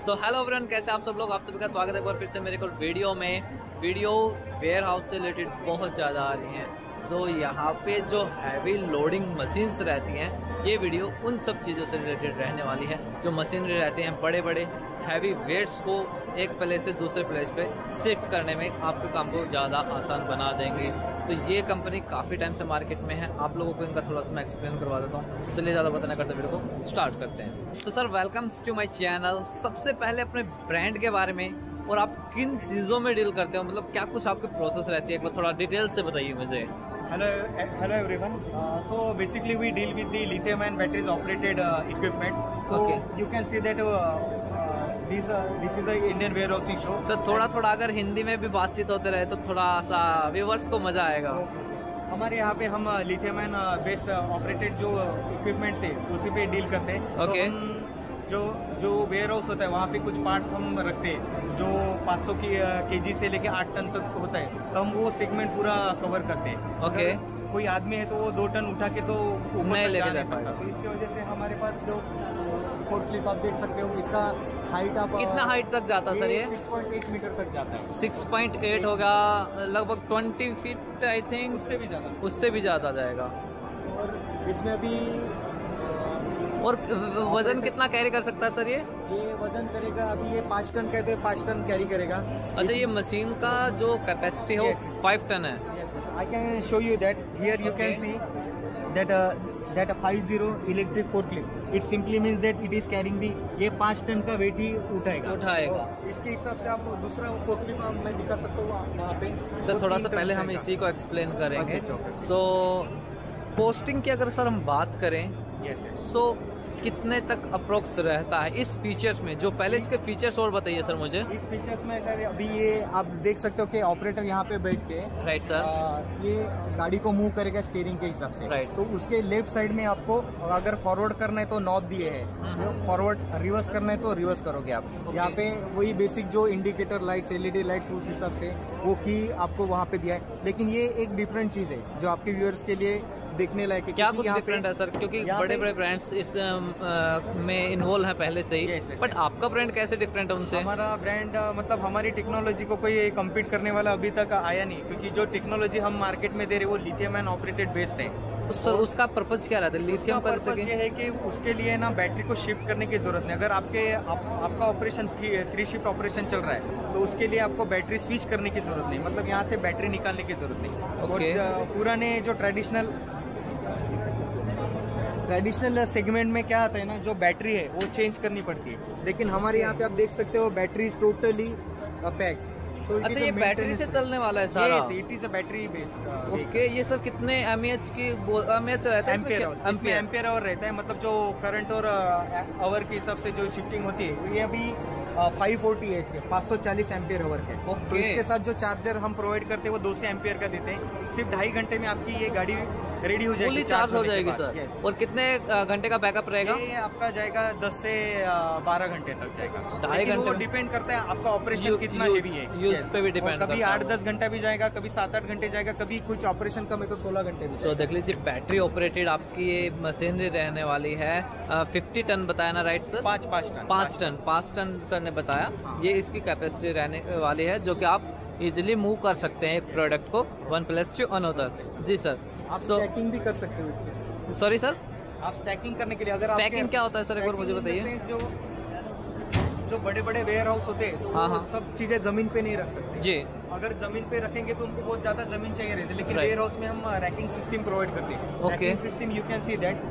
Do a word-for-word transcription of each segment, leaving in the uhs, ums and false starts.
So hello everyone, कैसे आप सब लोग। आप सभी का स्वागत है एक बार फिर से मेरे को वीडियो में। वीडियो वेयर हाउस से रिलेटेड बहुत ज़्यादा आ रही हैं। सो so, यहाँ पे जो हैवी लोडिंग मशीन्स रहती हैं, ये वीडियो उन सब चीज़ों से रिलेटेड रहने वाली है। जो मशीनरी रहते हैं, बड़े बड़े हैवी वेट्स को एक प्लेस से दूसरे प्लेस पे शिफ्ट करने में आपके काम को ज़्यादा आसान बना देंगे। तो ये कंपनी काफ़ी टाइम से मार्केट में है। आप लोगों को इनका थोड़ा सा मैं एक्सप्लेन करवा देता हूँ। चलिए ज़्यादा पता ना करते वीडियो को स्टार्ट करते हैं। तो sir, welcome to my channel. सबसे पहले अपने ब्रांड के बारे में और आप किन चीज़ों में डील करते हो, मतलब क्या कुछ आपकी प्रोसेस रहती है, एक बार थोड़ा डिटेल से बताइए मुझे। Hello, hello everyone. Uh, so basically we deal with the lithium-ion batteries operated uh, equipment. So Okay. you can see that uh, uh, this uh, this is the Indian warehousing show. Sir थोड़ा थोड़ा अगर हिंदी में भी बातचीत होते रहे तो थोड़ा सा व्यूअर्स को मजा आएगा। हमारे यहाँ पे हम लिथियम-आयन बेस ऑपरेटेड जो इक्विपमेंट है उसी पे डील करते हैं। Okay. तो हम जो जो वेयर हाउस होता है वहाँ पे कुछ पार्ट्स हम रखते हैं जो पाँच सौ की केजी से लेके आठ टन तक होता है, तो हम वो सेगमेंट पूरा कवर करते हैं। Okay. अगर कोई आदमी है तो वो दो टन उठा के तो ऊपर नहीं तक लेके जा जा नहीं सकता। पाएगा। तो इसकी वजह से हमारे पास जो फोर क्लिप आप देख सकते हो, इसका हाइट आप कितना हाइट तक जाता है सर ये? सिक्स पॉइंट एट मीटर तक जाता है। सिक्स पॉइंट एट होगा, लगभग ट्वेंटी फीट आई थिंक, उससे भी ज्यादा उससे भी ज़्यादा जाएगा। और इसमें अभी और वजन कितना कैरी कर सकता है सर ये? ये वजन करेगा, अभी ये पाँच टन कहते हैं, पाँच टन कैरी करेगा। अच्छा, ये मशीन का जो कैपेसिटी है Yes. वो फाइव टन है। I can show you that. Here you Okay. can see that uh, that a five zero electric forklift. It simply means that it is carrying the ये पाँच ton का wait ही उठाएगा। उठाएगा। तो इसके हिसाब से आप दूसरा forklift मैं दिखा सकता हूँ वहाँ पे। सर वो थोड़ा तीन सा टन पहले हम उठाएगा। इसी को एक्सप्लेन करेंगे। अच्छा, अच्छा, सो पोस्टिंग की अगर सर हम बात करें, Yes, yes. सो कितने तक अप्रोक्स रहता है इस फीचर्स में? जो पहले इसके फीचर्स और बताइए सर मुझे। इस फीचर्स में सर अभी ये आप देख सकते हो कि ऑपरेटर यहाँ पे बैठ के राइट सर। आ, ये गाड़ी को मूव करेगा स्टीयरिंग के हिसाब से। Right. तो उसके लेफ्ट साइड में आपको अगर फॉरवर्ड करना है तो नॉब दिए हैं, फॉरवर्ड रिवर्स करना है तो रिवर्स करोगे आप। Okay. यहाँ पे वही बेसिक जो इंडिकेटर लाइट्स, एलईडी लाइट्स उस हिसाब से वो की आपको वहाँ पे दिया है। लेकिन ये एक डिफरेंट चीज है जो आपके व्यूअर्स के लिए देखने लायक है। क्या क्योंकि कुछ यहाँ डिफरेंट पे- है सर? क्योंकि यहाँ बड़े पे- बड़े ब्रांड्स इस अम, अ, में इन्वॉल्व हैं पहले से ही। Yes, yes, but yes. आपका ब्रांड कैसे डिफरेंट है उनसे? हमारा ब्रांड मतलब हमारी टेक्नोलॉजी को कोई कम्पीट करने वाला अभी तक आया नहीं, क्योंकि जो टेक्नोलॉजी हम मार्केट में दे रहे हैं वो लिथियम आयन ऑपरेटेड बेस्ड है। उस सर उसका पर्पज क्या रहता है? लिथियम उसका कर पर्पस सके? ये है कि उसके लिए ना बैटरी को शिफ्ट करने की जरूरत नहीं। अगर आपके आप, आपका operation three, three shift operation चल रहा है तो उसके लिए आपको बैटरी स्विच करने की जरूरत नहीं, मतलब यहाँ से बैटरी निकालने की जरूरत नहीं। Okay. और पुराने जो ट्रेडिशनल ट्रेडिशनल सेगमेंट में क्या आता है ना, जो बैटरी है वो चेंज करनी पड़ती है। लेकिन हमारे यहाँ पे आप देख सकते हो बैटरी इज टोटली पैक्ड। अच्छा, ये बैटरी से चलने वाला है सारा? Yes, it is a battery based uh, okay, ये सब कितने एमएएच की एमएएच रहता है? एम्पेयर आवर, इसमें एम्पेयर आवर रहता है, मतलब जो करंट और आवर के हिसाब से जो शिफ्टिंग होती है। ये अभी फाइव फोर्टी है इसके, पाँच सौ चालीस एम्पेयर आवर के। Okay. तो इसके साथ जो चार्जर हम प्रोवाइड करते हैं वो दो सौ एम्पेयर का देते हैं। सिर्फ ढाई घंटे में आपकी ये गाड़ी रेडी हो जाएगी, फुली चार्ज हो होने के जाएगी बाद। सर। Yes. और कितने अ, घंटे का बैकअप रहेगा? ये आपका जाएगा दस से बारह घंटे तक जाएगा। ढाई लेकिन घंटे वो में- डिपेंड करता है आपका ऑपरेशन यू- कितना यूज- हेवी है। Use Yes. पे भी डिपेंड और कभी करता आठ है। दस घंटा भी जाएगा, कभी सात आठ घंटे जाएगा, कभी कुछ ऑपरेशन कम है तो सोलह घंटे भी सो जाएगा। देख लीजिए, बैटरी ऑपरेटेड आपकी ये मशीनरी रहने वाली है। फिफ्टी टन बताया ना, राइट सर? पाँच पाँच टन पाँच टन पाँच टन सर ने बताया। हाँ। ये इसकी कैपेसिटी रहने वाली है, जो कि आप इजीली मूव कर सकते हैं एक प्रोडक्ट को वन प्लेस टू अनदर। जी सर। आप सो स्टैकिंग भी कर सकते हो इसमें। सॉरी सर, आप स्टैकिंग करने के लिए अगर स्टैकिंग आपके- क्या होता है सर, एक बार मुझे Stacking in बताइए। the sense जो जो बड़े बड़े वेयर हाउस होते हैं तो हाँ, वो हाँ। सब चीजें जमीन पे नहीं रख सकते। जी। अगर जमीन पे रखेंगे तो उनको बहुत ज्यादा जमीन चाहिए रहती है, लेकिन Right. वेयर हाउस में हम रैकिंग सिस्टम प्रोवाइड करते हैं। Okay. Racking system you can see that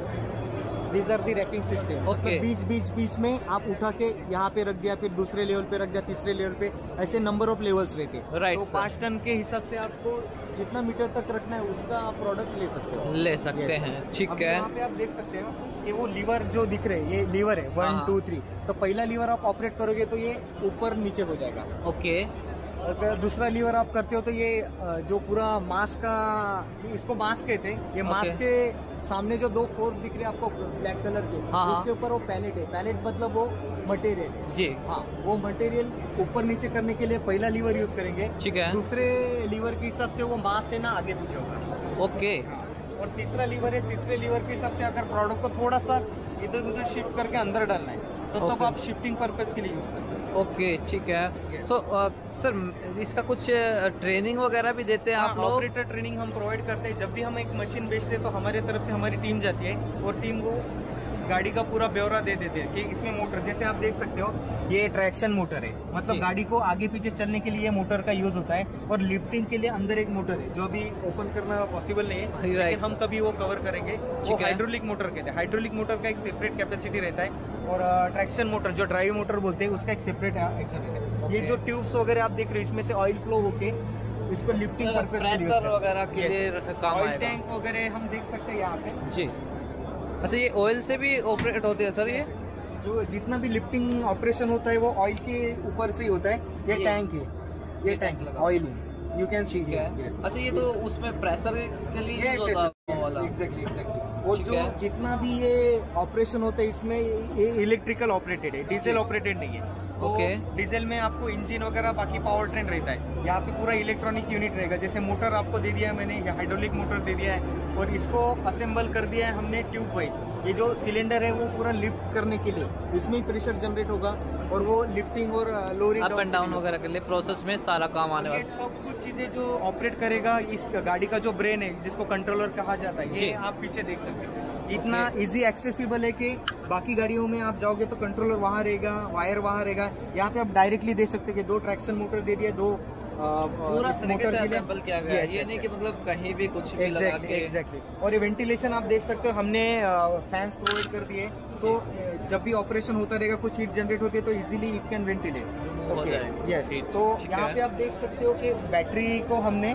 these are the racking system. Okay. बीच बीच बीच में आप उठा के यहाँ पे रख दिया, फिर दूसरे लेवल पे रख दिया, तीसरे लेवल पे, ऐसे नंबर ऑफ लेवल्स रहते हैं। Right, तो sir. पाँच टन के हिसाब से आपको जितना मीटर तक रखना है उसका आप प्रोडक्ट ले सकते हो। ले सकते Yes. हैं, ठीक अब है। यहाँ पे आप देख सकते हो कि वो लीवर जो दिख रहे हैं, ये लीवर है वन हाँ। Two three. तो पहला लीवर आप ऑपरेट करोगे तो ये ऊपर नीचे हो जाएगा। ओके। अगर दूसरा लीवर आप करते हो तो ये अ, जो पूरा मास्क का, इसको मास्क कहते हैं, ये Okay. मास्क के सामने जो दो फोर्क दिख रहे हैं आपको ब्लैक कलर के, हाँ, हाँ। उसके ऊपर वो पैलेट है। पैलेट मतलब वो मटेरियल है। जी। हाँ, वो मटेरियल ऊपर नीचे करने के लिए पहला लीवर यूज करेंगे। ठीक है। दूसरे लीवर के हिसाब से वो मास्क है ना आगे पीछे होगा। ओके। और तीसरा लीवर है, तीसरे लीवर के हिसाब से अगर प्रोडक्ट को थोड़ा सा इधर उधर शिफ्ट करके अंदर डालना है तो तब आप शिफ्टिंग पर्पज के लिए यूज कर सकते हैं। ओके, ठीक है। सो सर, इसका कुछ ट्रेनिंग वगैरह भी देते हैं आप लोग? ऑपरेटर ट्रेनिंग हम प्रोवाइड करते हैं। जब भी हम एक मशीन बेचते हैं तो हमारे तरफ से हमारी टीम जाती है और टीम को गाड़ी का पूरा ब्यौरा दे देते हैं कि इसमें मोटर, जैसे आप देख सकते हो ये ट्रैक्शन मोटर है, मतलब गाड़ी को आगे पीछे चलने के लिए मोटर का यूज होता है, और लिफ्टिंग के लिए अंदर एक मोटर है जो अभी ओपन करना पॉसिबल नहीं है, लेकिन हम कभी वो कवर करेंगे। वो हाइड्रोलिक मोटर कहते हैं। हाइड्रोलिक मोटर का एक सेपरेट कैपेसिटी रहता है, और ट्रैक्शन मोटर जो ड्राइव मोटर बोलते हैं उसका एक सेपरेट एक्शन है। ये जो ट्यूब्स वगैरह आप देख रहे हो इसमें से ऑयल फ्लो होके इसको लिफ्टिंग पर्पज प्रेशर वगैरह के लिए काम आएगा। ऑयल टैंक वगैरह हम देख सकते हैं यहाँ पे जी। अच्छा, ये ऑयल से भी ऑपरेट होती है सर? ये जो जितना भी लिफ्टिंग ऑपरेशन होता है वो ऑयल के ऊपर से ही होता है। ये, ये टैंक है, ये टैंक ऑयल है, यू कैन सी। अच्छा, ये तो उसमें प्रेशर के लिए एग्जैक्टली एग्जैक्टली वो जो जितना भी ये ऑपरेशन होता है इसमें ये इलेक्ट्रिकल ऑपरेटेड है, डीजल ऑपरेटेड नहीं है। तो okay. डीजल में आपको इंजन वगैरह बाकी पावर ट्रेन रहता है, यहाँ पे पूरा इलेक्ट्रॉनिक यूनिट रहेगा। जैसे मोटर आपको दे दिया है मैंने, या हाइड्रोलिक मोटर दे दिया है, और इसको असेंबल कर दिया है हमने ट्यूब वाइज। ये जो सिलेंडर है वो पूरा लिफ्ट करने के लिए इसमें ही प्रेशर जनरेट होगा, और वो लिफ्टिंग और लोअरिंग अप एंड डाउन वगैरह के लिए प्रोसेस में सारा काम आने वाला है। सब कुछ चीजें जो ऑपरेट करेगा इस गाड़ी का जो ब्रेन है जिसको कंट्रोलर कहा जाता है, ये आप पीछे देख सकते हो। इतना इजी एक्सेसिबल है कि बाकी गाड़ियों में आप जाओगे तो कंट्रोलर वहाँ रहेगा, वायर वहाँ रहेगा। यहाँ पे आप डायरेक्टली देख सकते हैं कि दो ट्रैक्शन मोटर दे दिया, दो पूरा तरीके से असेंबल किया गया है। ये नहीं कि मतलब कहीं भी कुछ भी लगा के। एग्जैक्टली। और ये वेंटिलेशन आप देख सकते हो, हमने फैंस प्रोवाइड कर दिए, तो जब भी ऑपरेशन होता रहेगा कुछ हीट जनरेट होती है तो easily it can ventilate. Okay, yes. तो यहाँ पे आप देख सकते हो कि बैटरी को हमने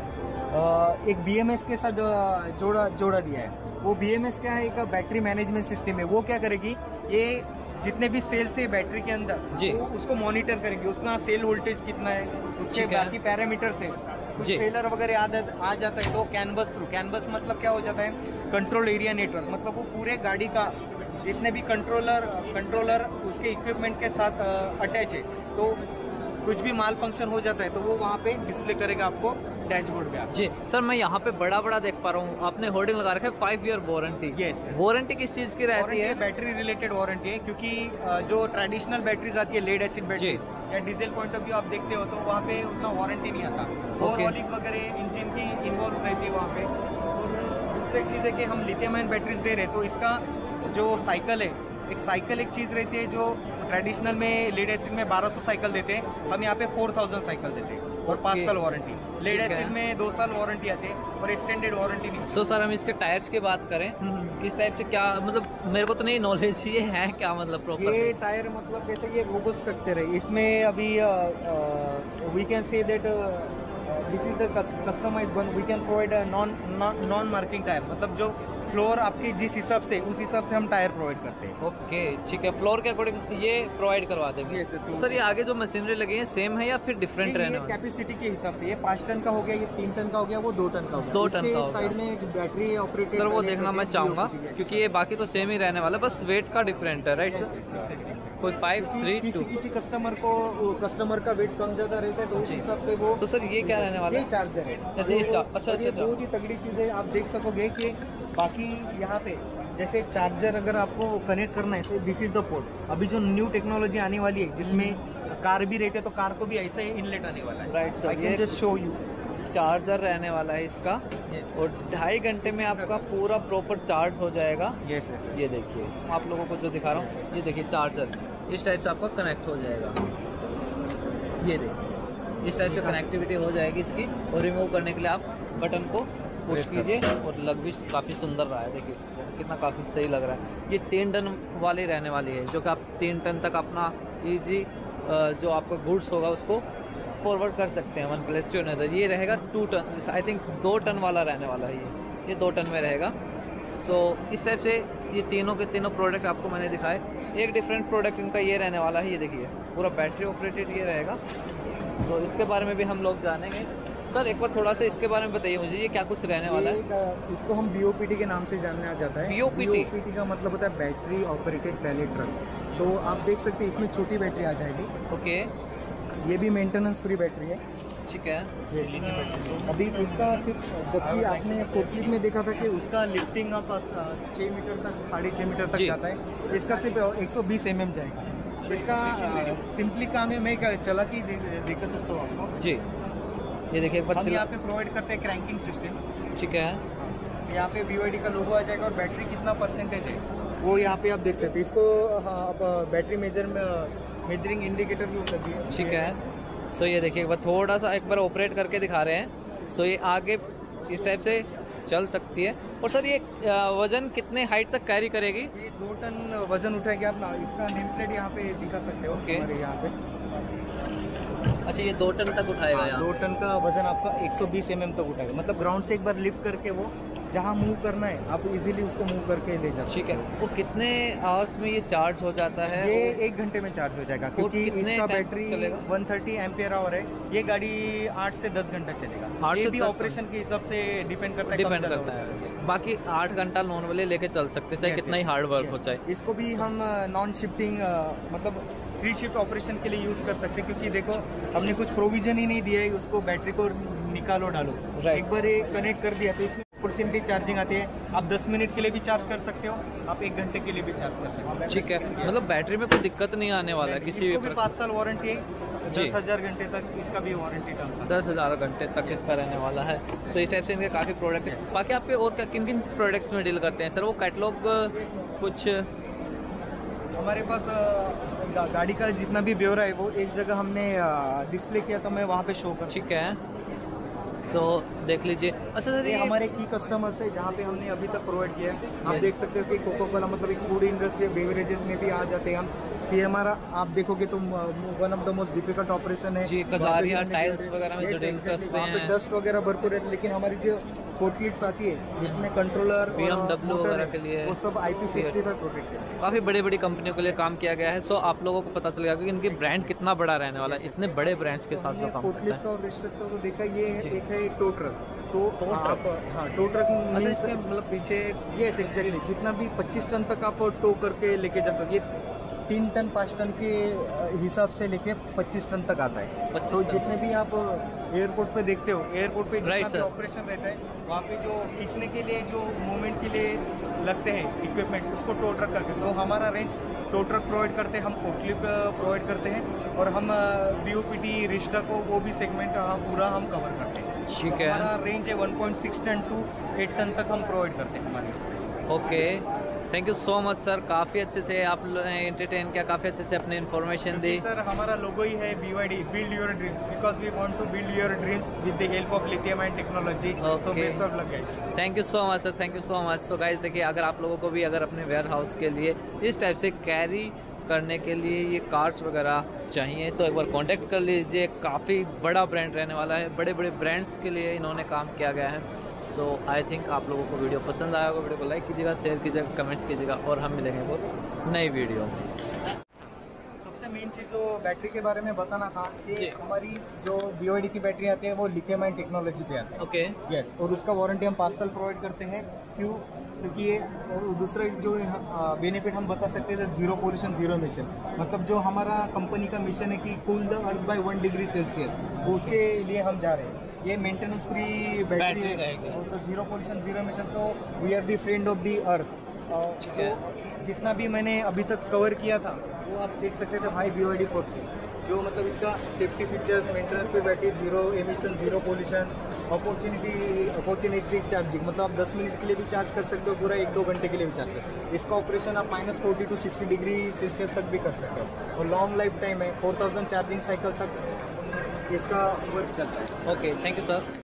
एक बीएमएस के साथ जोड़ा जोड़ा दिया है। वो बीएमएस क्या है, एक बैटरी मैनेजमेंट सिस्टम है। वो क्या करेगी, ये जितने भी सेल्स है बैटरी के अंदर वो उसको मॉनिटर करेगी, उसका सेल वोल्टेज कितना है, उसके बाकी पैरामीटर से कुछ फेलर वगैरह आ जाता है तो कैनवस थ्रू, कैनवस मतलब क्या हो जाता है, कंट्रोल एरिया नेटवर्क, मतलब वो पूरे गाड़ी का जितने भी कंट्रोलर कंट्रोलर उसके इक्विपमेंट के साथ अटैच है, तो कुछ भी माल फंक्शन हो जाता है तो वो वहाँ पे डिस्प्ले करेगा आपको डैशबोर्ड पे। जी सर, मैं यहाँ पे बड़ा बड़ा देख पा रहा हूँ, आपने होर्डिंग लगा रखा है five year warranty. Yes. Warranty किस चीज की रहती है? बैटरी रिलेटेड वारंटी है, क्योंकि जो ट्रेडिशनल बैटरीज आती है लेड एसिड बैटरी या डीजल पॉइंट ऑफ व्यू आप देखते हो तो वहाँ पे उतना वारंटी नहीं आता। ओवरऑलिंग वगैरह इंजन की इन्वॉल्व रहती है वहाँ पे। और दूसरी चीज़ है कि हम लिथियम आयन बैटरीज दे रहे हैं, तो इसका जो साइकिल है, एक साइकिल एक चीज़ रहती है जो ट्रेडिशनल में लेड एसिड में बारह सौ साइकिल देते हैं, हम यहाँ पे चार हज़ार साइकिल देते हैं और पाँच साल वारंटी। लेड एसिड में दो साल वारंटी आती है और एक्सटेंडेड वारंटी नहीं। सो सर, हम इसके टायर्स की बात करें, किस टाइप से, क्या मतलब मेरे को तो नहीं नॉलेज, ये है क्या मतलब प्रॉपर? ये टायर मतलब जैसे ये रोबोस्ट स्ट्रक्चर है, इसमें अभी we can say that this is the customised one, we can provide non non marking tyre, मतलब जो फ्लोर आपकी जिस हिसाब से उस हिसाब से हम टायर प्रोवाइड करते हैं। ओके, ठीक है, फ्लोर के अकॉर्डिंग ये प्रोवाइड करवा देंगे। yes, तो सर, ये आगे जो मशीनरी लगी है सेम है या फिर डिफरेंट रहने वाला? कैपेसिटी के हिसाब से ये पाँच टन का हो गया, ये तीन टन का हो गया, वो दो टन का हो गया। दो टन का साइड में एक बैटरी ऑपरेटेड। सर, वो देखना मैं चाहूंगा क्योंकि ये बाकी तो सेम ही रहने वाला, बस वेट का डिफरेंट है, राइट सर? कोई फाइव थ्री किसी किसी कस्टमर को कस्टमर का वेट कम ज्यादा रहता है तो उस हिसाब से वो। तो सर, ये क्या रहने वाला है? ये चार्जर है। अच्छा, ये अच्छा अच्छा बहुत ही तगड़ी चीज है। आप देख सकोगे कि बाकी यहाँ पे जैसे चार्जर अगर आपको कनेक्ट करना है तो दिस इज द पोर्ट। अभी जो न्यू टेक्नोलॉजी आने वाली है जिसमें कार भी रहते हैं तो कार को भी ऐसा ही इनलेट आने वाला है, right sir? I can just show you. Charger रहने वाला है इसका, yes, और ढाई घंटे में आपका पूरा प्रॉपर चार्ज हो जाएगा। यस yes, yes, ये देखिए, आप लोगों को जो दिखा रहा हूँ, yes, ये देखिए चार्जर इस टाइप से आपका कनेक्ट हो जाएगा। ये देखिए इस टाइप से कनेक्टिविटी हो जाएगी इसकी, और रिमूव करने के लिए आप बटन को पुश कीजिए, और लग भी काफ़ी सुंदर रहा है। देखिए कितना काफ़ी सही लग रहा है। ये तीन टन वाली रहने वाली है, जो कि आप तीन टन तक अपना ईजी जो आपका गुड्स होगा उसको फॉरवर्ड कर सकते हैं वन प्लेस टू अनदर। ये रहेगा टू टन, आई थिंक दो टन वाला रहने वाला है ये ये दो टन में रहेगा। सो so, इस टाइप से ये तीनों के तीनों प्रोडक्ट आपको मैंने दिखाए। एक डिफरेंट प्रोडक्ट इनका ये रहने वाला है, ये देखिए पूरा बैटरी ऑपरेटेड ये रहेगा। तो so, इसके बारे में भी हम लोग जानेंगे। सर, एक बार थोड़ा सा इसके बारे में बताइए मुझे, ये क्या कुछ रहने वाला है? इसको हम बीओपीटी के नाम से जानना जाता है। बीओपीटी बीओपीटी का मतलब होता है बैटरी ऑपरेटेड पैलेट ट्रक। तो आप देख सकते हैं इसमें छोटी बैटरी आ जाएगी। ओके, ये भी मेंटेनेंस फ्री बैटरी है, ठीक है। अभी उसका सिर्फ, जबकि आपने फोर्कलिफ्ट में देखा था कि उसका लिफ्टिंग आप छः मीटर तक, साढ़े छः मीटर तक जाता है, इसका सिर्फ एक सौ बीस एम एम जाएगा। इसका सिंपली काम है, मैं चला के दिखा सकता हूँ आपको जी। ये देखिए हम यहाँ पे प्रोवाइड करते हैं क्रैंकिंग सिस्टम। ठीक है, यहाँ पे बी वाई डी का लोगो आ जाएगा और बैटरी कितना परसेंटेज है वो यहाँ पे आप देख सकते हैं। इसको आप बैटरी मेजर मेजरिंग इंडिकेटर भी लगी है। ठीक है, सो ये देखिए एक बार थोड़ा सा एक बार ऑपरेट करके दिखा रहे हैं। सो ये आगे इस टाइप से चल सकती है। और सर ये वजन कितने हाइट तक कैरी करेगी? ये दो टन वजन उठाएगी आप ना। इसका नेम प्लेट यहाँ पे दिखा सकते हो। ओके, यहाँ पे अच्छा ये दो टन तक उठाएगा। यहाँ दो टन का वजन आपका एक सौ बीस एम एम तक उठाएगा। मतलब ग्राउंड से एक बार लिफ्ट करके वो जहाँ मूव करना है आप इजीली उसको मूव करके ले जा सकते। ठीक है, वो कितने आवर्स में ये चार्ज हो जाता है? ये एक घंटे में चार्ज हो जाएगा क्योंकि इसका बैटरी एक सौ तीस एम्पियर आवर है। ये गाड़ी आठ से दस घंटा चलेगा। ये भी ऑपरेशन के हिसाब से डिपेंड करता है डिपेंड करता है। बाकी आठ घंटा नॉर्मली लेके चल सकते चाहे कितना ही हार्ड वर्क हो चाहे। इसको भी हम नॉन शिफ्टिंग मतलब थ्री शिफ्ट ऑपरेशन के लिए यूज कर सकते हैं क्योंकि देखो हमने कुछ प्रोविजन ही नहीं दिया है उसको बैटरी को निकालो डालो। एक बार ये कनेक्ट कर दिया तो इसमें परसेंटेज चार्जिंग आती है। आप दस मिनट के लिए भी चार्ज कर सकते हो, आप एक घंटे के लिए भी चार्ज कर सकते हो। ठीक है, मतलब बैटरी में कोई दिक्कत नहीं आने वाला है किसी भी। पाँच साल वारंटी है, दस हजार घंटे तक इसका भी वारंटी टर्म दस हजार घंटे तक इसका रहने वाला है। तो इस टाइप से इनके काफ़ी प्रोडक्ट है। बाकी आप पे और किन किन प्रोडक्ट्स में डील करते हैं सर? वो कैटलॉग कुछ हमारे पास गाड़ी का जितना भी ब्यौरा है वो एक जगह हमने डिस्प्ले किया तो मैं वहाँ पे शो कर। ठीक है, सो so, देख लीजिए। अच्छा सर ये हमारे की कस्टमर्स है जहाँ पे हमने अभी तक प्रोवाइड किया है। आप देख सकते हो कि कोको कोला मतलब एक फूड इंडस्ट्री बेवरेजेस में भी आ जाते हैं हम। सी एम आर आप देखोगे तो one of the most difficult operation है जी। कजारिया टाइल्स वगैरह में जो डील करते हैं, डस्ट वगैरह भरपूर है। लेकिन हमारी जो फोर्कलिफ्ट्स आती है जिसमें कंट्रोलर बी एम डब्ल्यू वगैरह के लिए वो सब आई पी सिक्सटी पर प्रोटेक्ट है। काफ़ी बड़ी बड़ी कंपनियों के लिए काम किया गया है। सो आप लोगों को पता चलेगा कि इनकी ब्रांड कितना बड़ा रहने वाला है इतने बड़े ब्रांड्स के साथ जो काम करता है। और रिस्ट्रिक्टर को देखा, ये एक है टो ट्रक। तो आप हाँ टो ट्रक मतलब पीछे ये एक्जैक्टली जितना भी पच्चीस टन तक आप टो करके लेके जा सकते। तीन टन पाँच टन के हिसाब से लेके पच्चीस टन तक आता है। तो जितने भी आप एयरपोर्ट पे देखते हो, एयरपोर्ट पे जितना भी ऑपरेशन रहता है वहाँ पे जो खींचने के लिए जो मूवमेंट के लिए लगते हैं इक्विपमेंट उसको टो ट्रक करके, तो हमारा रेंज टो ट्रक प्रोवाइड करते हैं, हम फोर्कलिफ्ट प्रोवाइड करते हैं और हम बी ओ पी टी रिश्ता को वो भी सेगमेंट पूरा हम कवर करते हैं। ठीक है, हमारा रेंज है one point six ton to eight ton तक हम प्रोवाइड करते हैं हमारे। Okay, thank you so much sir. काफ़ी अच्छे से आप एंटरटेन किया, काफ़ी अच्छे से अपने इन्फॉर्मेशन दी। सर हमारा लोगो ही है B Y D, build your dreams, because we want to build your dreams with the help of lithium ion technology. So best of luck guys. Thank you so much sir, thank you so much. So guys देखिए, अगर आप लोगों को भी अगर अपने ware house के लिए इस टाइप से कैरी करने के लिए ये कार्स वगैरह चाहिए तो एक बार कांटेक्ट कर लीजिए। काफ़ी बड़ा ब्रांड रहने वाला है, बड़े बड़े ब्रांड्स के लिए इन्होंने काम किया गया है। सो आई थिंक आप लोगों को वीडियो पसंद आया होगा। वीडियो को लाइक कीजिएगा, शेयर कीजिएगा, कमेंट्स कीजिएगा और हम मिलेंगे वो नई वीडियो में। सबसे मेन चीज़ जो बैटरी के बारे में बताना था कि हमारी जो बी वाई डी की बैटरी आती है वो लिथियम आयन टेक्नोलॉजी पे आती है। ओके, यस, और उसका वारंटी हम पाँच साल प्रोवाइड करते हैं। क्यों? क्योंकि ये दूसरा जो बेनिफिट हम बता सकते हैं जीरो पोल्यूशन जीरो मिशन। मतलब जो हमारा कंपनी का मिशन है कि cool the earth by one degree Celsius, तो उसके लिए हम जा रहे हैं। ये मेंटेनेंस फ्री बैटरी है तो जीरो पोल्यूशन जीरो मिशन, तो we are the friend of the earth. तो जितना भी मैंने अभी तक कवर किया था वो आप देख सकते थे भाई बी वाई डी फोर्टी, जो मतलब इसका safety features, maintenance free battery, zero emission, zero pollution, opportunity opportunistic charging, मतलब आप दस मिनट के लिए भी चार्ज कर सकते हो, पूरा एक दो घंटे के लिए भी चार्ज कर सकते हो। इसका ऑपरेशन आप minus forty to sixty degree Celsius तक भी कर सकते हो और लॉन्ग लाइफ टाइम है, फोर थाउजेंड चार्जिंग साइकिल तक इसका वर्क चलता है। Okay, thank you sir.